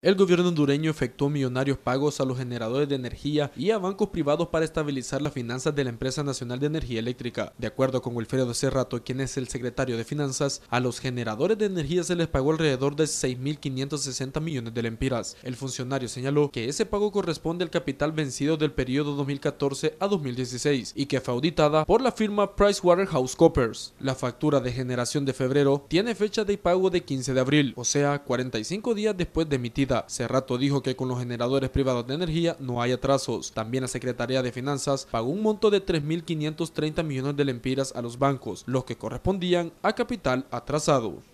El gobierno hondureño efectuó millonarios pagos a los generadores de energía y a bancos privados para estabilizar las finanzas de la Empresa Nacional de Energía Eléctrica. De acuerdo con Wilfredo Cerrato, quien es el secretario de Finanzas, a los generadores de energía se les pagó alrededor de 6.560 millones de lempiras. El funcionario señaló que ese pago corresponde al capital vencido del periodo 2014 a 2016 y que fue auditada por la firma PricewaterhouseCoopers. La factura de generación de febrero tiene fecha de pago de 15 de abril, o sea, 45 días después de emitida. Cerrato dijo que con los generadores privados de energía no hay atrasos. También la Secretaría de Finanzas pagó un monto de 3.530 millones de lempiras a los bancos, los que correspondían a capital atrasado.